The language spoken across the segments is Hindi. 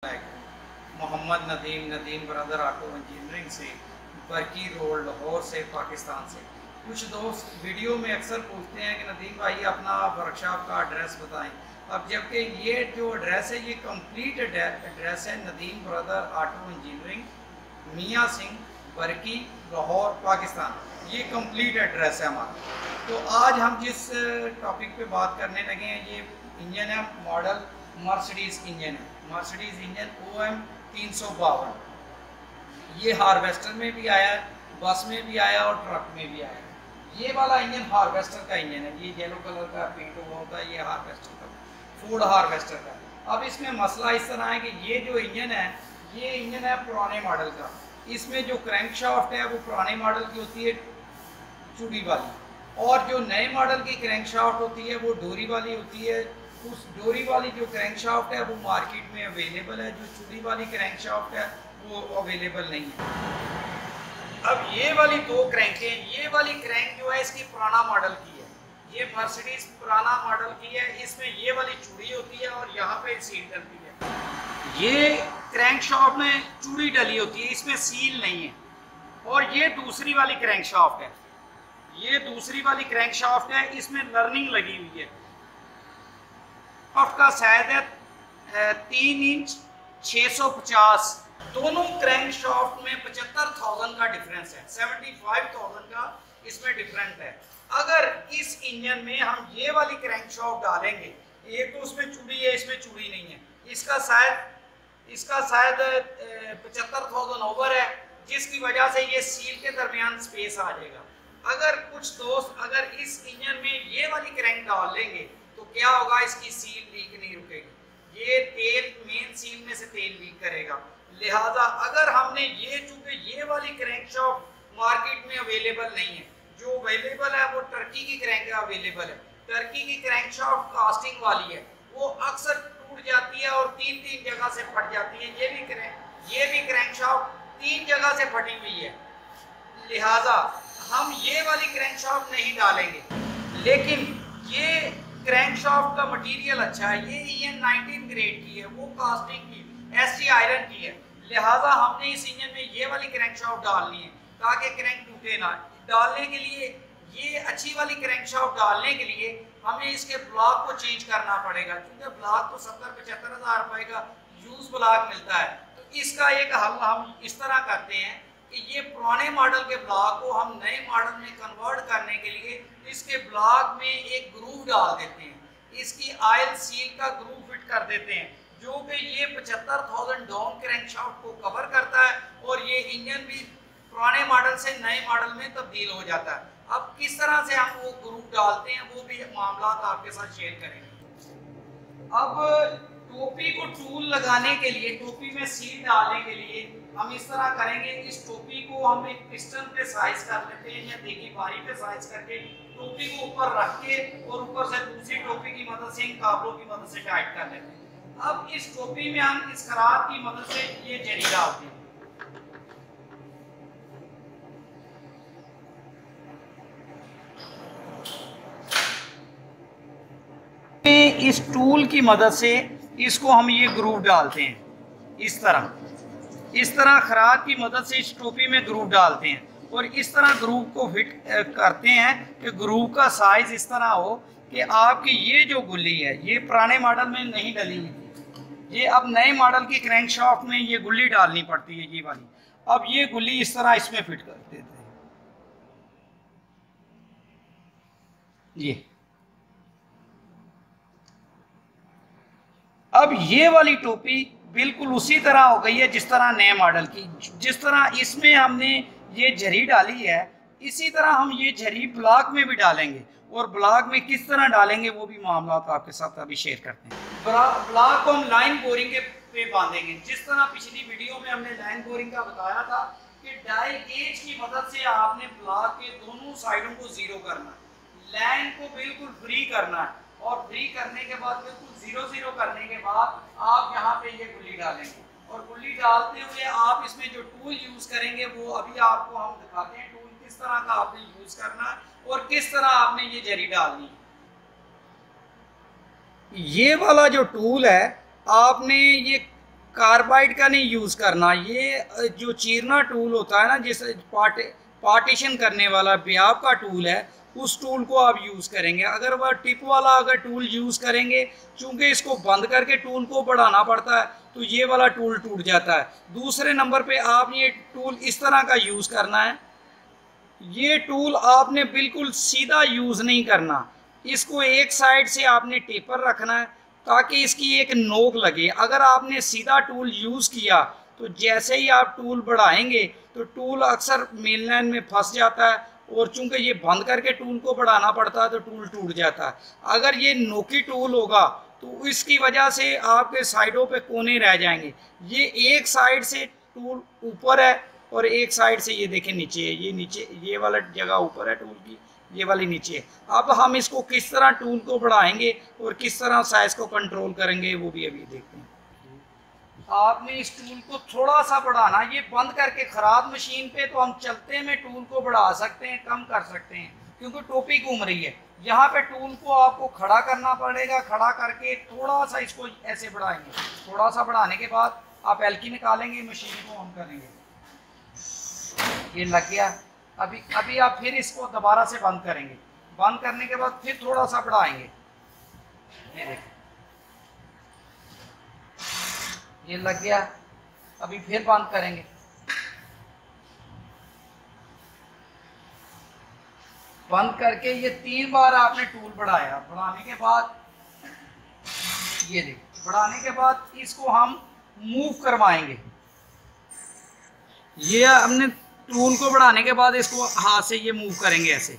Mohammad Nadeem brother auto engineering से, बरकी रोड लाहौर से, पाकिस्तान से। कुछ दोस्त वीडियो में अक्सर पूछते हैं कि नदीम भाई अपना वर्कशॉप का एड्रेस बताएं। अब जबकि ये जो एड्रेस है ये कंप्लीट एड्रेस है नदीम ब्रदर ऑटो इंजीनियरिंग, मियाँ सिंह, बरकी, लाहौर, पाकिस्तान। ये कंप्लीट एड्रेस है हमारा। तो आज हम जिस टॉपिक पे बात करने लगे हैं ये इंजन है, मॉडल मर्सिडीज़ इंजन है, मर्सिडीज़ इंजन OM 352। ये हार्वेस्टर में भी आया है, बस में भी आया और ट्रक में भी आया है। ये वाला इंजन हार्वेस्टर का इंजन है, ये येलो कलर का पेंट हुआ होता है, ये हार्वेस्टर का, फूड हार्वेस्टर का। अब इसमें मसला इस तरह है कि ये जो इंजन है ये इंजन है पुराने मॉडल का। इसमें जो क्रैंक शाफ्ट है वो पुराने मॉडल की होती है चूड़ी वाली, और जो नए मॉडल की क्रैंक शाफ्ट होती है वो डोरी वाली होती है। उस डोरी वाली जो क्रैंक शाफ्ट है वो मार्केट में अवेलेबल है, जो चूड़ी वाली क्रैंक शाफ्ट है वो अवेलेबल नहीं है। अब ये वाली दो क्रैंकें, ये वाली क्रैंक जो है इसकी पुराना मॉडल की है, ये मर्सिडीज पुराना मॉडल की है। इसमें ये वाली चूड़ी होती है और यहाँ पे सील डलती है। ये क्रैंक शाफ्ट में चूड़ी डली होती है, इसमें सील नहीं है। और ये दूसरी वाली क्रैंक शाफ्ट है, ये दूसरी वाली क्रैंक शाफ्ट है, इसमें लर्निंग लगी हुई है। शाफ्ट का साइज है 3 इंच 650। दोनों क्रैंक शाफ्ट में 75,000 का डिफरेंस है, 75,000 का इसमें डिफरेंस है। अगर इस इंजन में हम ये वाली क्रैंक शाफ्ट डालेंगे, एक तो उसमें चूड़ी है, इसमें चूड़ी नहीं है, इसका शायद 75,000 ओवर है, जिसकी वजह से ये सील के दरमियान स्पेस आ जाएगा। अगर कुछ दोस्त अगर इस इंजन में ये वाली क्रैंक डाल लेंगे तो क्या होगा, इसकी सील लीक नहीं रुकेगी, ये तेल मेन सील में से तेल लीक करेगा। लिहाजा अगर हमने ये, चूंकि ये वाली क्रैंक शाफ्ट मार्केट में अवेलेबल नहीं है, जो अवेलेबल है वो टर्की की क्रैंक अवेलेबल है। टर्की की क्रैंक शाफ्ट कास्टिंग वाली है, वो अक्सर टूट जाती है और 3 जगह से फट जाती है। ये भी क्रैंक शाफ्ट 3 जगह से फटी हुई है। लिहाजा हम ये वाली क्रैंक शाफ्ट नहीं डालेंगे। लेकिन ये क्रैंक शाफ्ट का मटेरियल अच्छा है, ये इंजन 19 ग्रेड की है, वो कास्टिंग की ST आयरन की है। लिहाजा हमने इस इंजन में ये वाली क्रैंक शाफ्ट डालनी है ताकि क्रैंक टूटे ना। डालने के लिए ये अच्छी वाली क्रैंक शाफ्ट डालने के लिए हमें इसके ब्लॉक को चेंज करना पड़ेगा, क्योंकि ब्लॉक तो 70-75 हज़ार रुपए का यूज ब्लॉक मिलता है। तो इसका एक हल हम इस तरह करते हैं कि ये पुराने मॉडल के ब्लॉक को हम नए मॉडल में कन्वर्ट करने के लिए इसके ब्लॉक में एक ग्रूव डाल देते हैं, इसकी ऑयल सील का ग्रूव फिट कर देते हैं, जो कि ये 75,000 डाउन क्रैंक शाफ्ट को कवर करता है और ये इंजन भी पुराने मॉडल से नए मॉडल में तब्दील हो जाता है। अब किस तरह से हम वो ग्रूव डालते हैं वो भी मामला आपके साथ शेयर करेंगे। अब टोपी को टूल लगाने के लिए, टोपी में सील डालने के लिए हम इस तरह करेंगे, इस टोपी को हम एक पिस्टन पे साइज कर लेते हैं या देखी बारी पे साइज करके टोपी को ऊपर रख के और ऊपर से दूसरी टोपी की मदद से इन काबलों की मदद से टाइट कर लेते हैं। अब इस टोपी में हम इस खराद की मदद से ये जरी डालते हैं। इस टूल की मदद से इसको हम ये ग्रूव डालते हैं, इस तरह खराद की मदद से इस टोपी में ग्रूव डालते हैं और इस तरह ग्रूव को फिट करते हैं कि ग्रूव का साइज इस तरह हो कि आपकी ये जो गुल्ली है ये पुराने मॉडल में नहीं डली हुई थी, ये अब नए मॉडल की क्रैंक शाफ्ट में ये गुल्ली डालनी पड़ती है, ये वाली। अब ये गुल्ली इस तरह इसमें फिट कर देते हैं। ये अब ये वाली टोपी बिल्कुल उसी तरह हो गई है जिस तरह नए मॉडल की। जिस तरह इसमें हमने ये झरी डाली है, इसी तरह हम ये झरी ब्लॉक में भी डालेंगे, और ब्लॉक में किस तरह डालेंगे वो भी मामला तो आपके साथ अभी शेयर करते हैं। ब्लॉक को हम लाइन बोरिंग के पे बांधेंगे, जिस तरह पिछली वीडियो में हमने लाइन बोरिंग का बताया था कि डायल गेज की मदद से आपने ब्लॉक के दोनों साइडों को जीरो करना है, लाइन को बिल्कुल फ्री करना है, और फ्री करने के बाद बिल्कुल जीरो करने के बाद आप यहाँ पे ये गुल्ली डालेंगे, और गुल्ली डालते हुए आप इसमें जो टूल यूज करेंगे वो अभी आपको हम दिखाते हैं। टूल किस तरह का आपने यूज करना है और किस तरह आपने ये जरी डालनी है। ये वाला जो टूल है आपने ये कार्बाइड का नहीं यूज़ करना। ये जो चीरना टूल होता है ना, जिस पार्टीशन करने वाला ब्याब का टूल है, उस टूल को आप यूज़ करेंगे। अगर वह टिप वाला अगर टूल यूज़ करेंगे, चूँकि इसको बंद करके टूल को बढ़ाना पड़ता है, तो ये वाला टूल टूट जाता है। दूसरे नंबर पे आप ये टूल इस तरह का यूज़ करना है। ये टूल आपने बिल्कुल सीधा यूज़ नहीं करना, इसको एक साइड से आपने टेपर रखना है ताकि इसकी एक नोक लगे। अगर आपने सीधा टूल यूज़ किया तो जैसे ही आप टूल बढ़ाएंगे तो टूल अक्सर मेन लाइन में फंस जाता है, और चूंकि ये बंद करके टूल को बढ़ाना पड़ता है तो टूल टूट जाता है। अगर ये नोकी टूल होगा तो इसकी वजह से आपके साइडों पे कोने रह जाएंगे। ये एक साइड से टूल ऊपर है और एक साइड से ये देखें नीचे है। ये नीचे, ये वाला जगह ऊपर है टूल की, ये वाली नीचे है। अब हम इसको किस तरह टूल को बढ़ाएंगे और किस तरह साइज को कंट्रोल करेंगे वो भी अभी देखते हैं। आपने इस टूल को थोड़ा सा बढ़ाना, ये बंद करके खराब मशीन पे तो हम चलते में टूल को बढ़ा सकते हैं, कम कर सकते हैं, क्योंकि टोपी घूम रही है। यहाँ पे टूल को आपको खड़ा करना पड़ेगा, खड़ा करके थोड़ा सा इसको ऐसे बढ़ाएंगे। थोड़ा सा बढ़ाने के बाद आप एलकी निकालेंगे, मशीन को ऑन करेंगे, ये लग गया। अभी आप फिर इसको दोबारा से बंद करेंगे। बंद करने के बाद फिर थोड़ा सा बढ़ाएंगे, ये देखिए ये लग गया। अभी फिर बंद करेंगे, बंद करके ये 3 बार आपने टूल बढ़ाया। बढ़ाने के बाद ये देखिए, बढ़ाने के बाद इसको हम मूव करवाएंगे। ये हमने टूल को बढ़ाने के बाद इसको हाथ से ये मूव करेंगे ऐसे।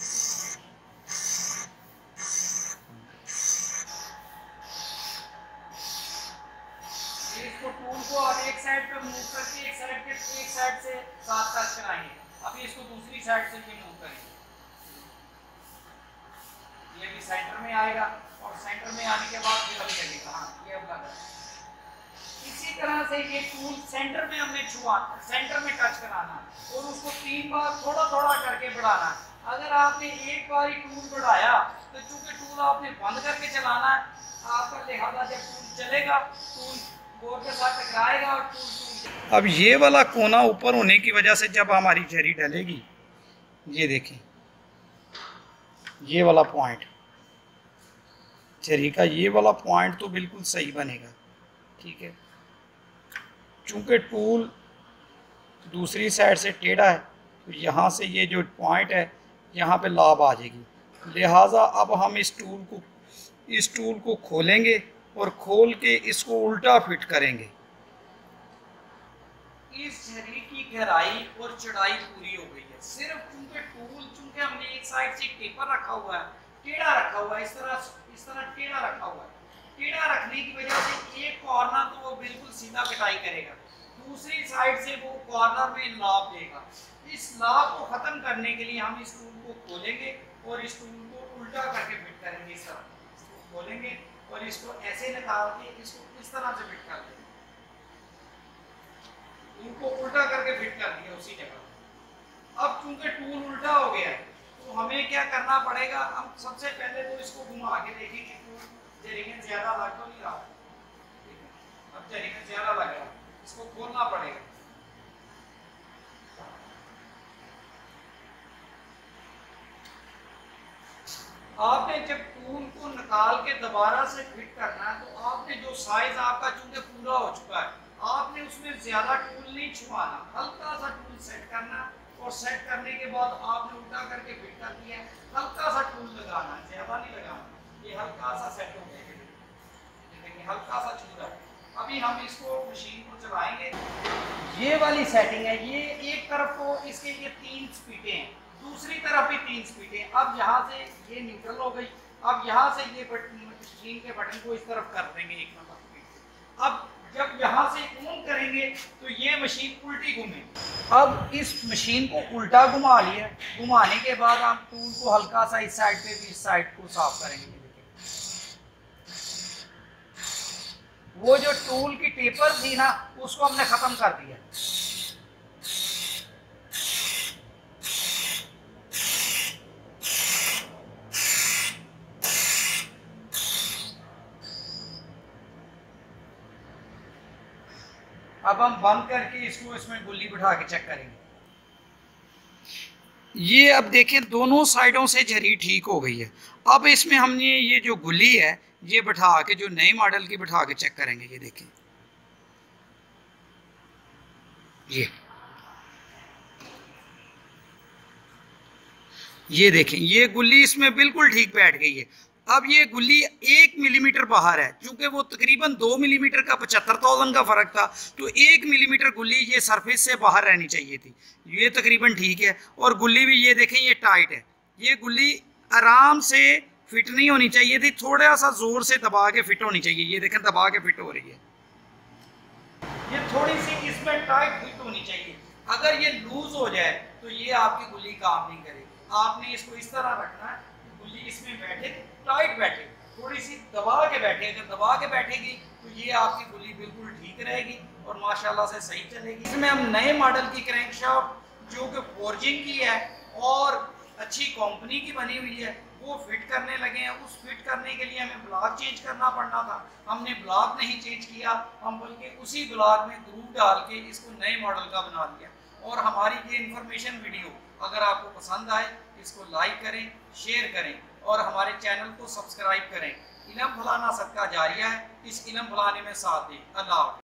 इसको टूल को आप एक साइड पे मूव करके एक साइड से साथ टच कराएंगे। अभी इसको दूसरी साइड से ये मूव करेंगे, ये भी सेंटर में आएगा और सेंटर में आने के बाद फिर अभी लगेगा। हाँ, ये अब लगा। इसी तरह से ये टूल सेंटर में हमने छुआ, सेंटर में टच कराना और उसको 3 बार थोड़ा थोड़ा करके बढ़ाना। अगर आपने एक बार ही टूल बढ़ाया तो चूंकि टूल आपने बंद करके चलाना है, आपका लिहाजा जब टूल चलेगा टूल बोर्ड के साथ टकराएगा और टूल। अब ये वाला कोना ऊपर होने की वजह से जब हमारी जरी डलेगी, ये देखें ये वाला पॉइंट, जरी का ये वाला पॉइंट तो बिल्कुल सही बनेगा, ठीक है। चूंकि टूल दूसरी साइड से टेढ़ा है तो यहाँ से ये जो पॉइंट है यहाँ पे लाभ आ जाएगी। लिहाजा अब हम इस टूल को खोलेंगे और खोल के इसको उल्टा फिट करेंगे। इस झरी की गहराई और चौड़ाई पूरी हो गई है। सिर्फ चूंकि हमने एक साइड से टेपर रखा हुआ है, टेढ़ा रखा हुआ है, इस तरह टेढ़ा रखा हुआ है। टेढ़ा रखने की वजह से एक कॉर्नर तो वो बिल्कुल सीधा कटाई करेगा, दूसरी साइड से वो कॉर्नर में लाभ देगा। इस लाभ को खत्म करने के लिए हम इस टूल को खोलेंगे और इस टूल को उल्टा करके फिट करेंगे। इस तरह इसको खोलेंगे और इसको ऐसे निकाल के इसको इस तरह से फिट कर देंगे। इनको उल्टा करके फिट कर दिया उसी जगह। अब चूंकि टूल उल्टा हो गया है तो हमें क्या करना पड़ेगा, हम सबसे पहले तो इसको घुमा के देखेंगे टूल जरीगन ज्यादा लग तो नहीं रहा। अब जरीगन ज्यादा लग रहा है, इसको खोलना पड़ेगा। आपने जब टूल को निकाल के दोबारा से फिट करना है तो आपने जो साइज आपका चूंकि पूरा हो चुका है, आपने उसमें ज्यादा टूल नहीं छुपाना, हल्का सा टूल सेट करना और सेट करने के बाद आपने उल्टा करके फिट कर दिया। हल्का सा टूल लगाना, ज्यादा नहीं लगाना। ये हल्का सा सेट हो गया, देखिए हल्का सा छूरा। अभी हम इसको मशीन को चलाएंगे। ये वाली सेटिंग है, ये एक तरफ को इसके ये 3 स्पीडें हैं, दूसरी तरफ भी 3 स्पीडें। अब यहाँ से ये न्यूट्रल हो गई, अब यहाँ से ये मशीन के बटन को इस तरफ कर देंगे 1 नंबर स्पीड। अब जब यहाँ से ऑन करेंगे तो ये मशीन उल्टी घूमे। अब इस मशीन को उल्टा घुमा लिया, घुमाने के बाद हम टूल को हल्का सा इस साइड पे भी इस साइड को साफ करेंगे। वो जो टूल की टेपर थी ना उसको हमने खत्म कर दिया। अब हम बंद करके इसको इसमें गुल्ली बिठा के चेक करेंगे। ये अब देखें दोनों साइडों से झरी ठीक हो गई है। अब इसमें हमने ये जो गुल्ली है ये बिठा के जो नए मॉडल की बिठा के चेक करेंगे। ये देखें, ये देखें ये गुल्ली इसमें बिल्कुल ठीक बैठ गई है। अब ये गुल्ली 1 मिलीमीटर बाहर है, क्योंकि वो तकरीबन 2 मिलीमीटर का 75,000 का फर्क था, तो 1 मिलीमीटर गुल्ली ये सरफेस से बाहर रहनी चाहिए थी। ये तकरीबन ठीक है। और गुल्ली भी ये देखें ये टाइट है। ये गुल्ली आराम से फिट नहीं होनी चाहिए थी, थोड़ा सा जोर से दबा के फिट होनी चाहिए। ये देखें दबा के फिट हो रही है। ये थोड़ी सी इसमें टाइट फिट होनी चाहिए। अगर ये लूज हो जाए तो ये आपकी गुल्ली काम नहीं करेगी। आपने इसको इस तरह रखना है, गुल्ली इसमें बैठे, टाइट बैठे, थोड़ी सी दबा के बैठे। अगर दबा के बैठेगी तो ये आपकी गुल्ली बिल्कुल ठीक रहेगी और माशाल्लाह से सही चलेगी। इसमें हम नए मॉडल की क्रैंकशाफ्ट जो कि फोर्जिंग की है और अच्छी कंपनी की बनी हुई है वो फिट करने लगे हैं। उस फिट करने के लिए हमें ब्लॉक चेंज करना पड़ना था, हमने ब्लॉक नहीं चेंज किया, हम बल्कि उसी ब्लॉक में ग्रू डाल के इसको नए मॉडल का बना दिया। और हमारी ये इन्फॉर्मेशन वीडियो अगर आपको पसंद आए इसको लाइक करें, शेयर करें और हमारे चैनल को सब्सक्राइब करें। इल्म फलाना सदका जारिया है, इस इल्म फलाने में साथ दें। अल्लाह।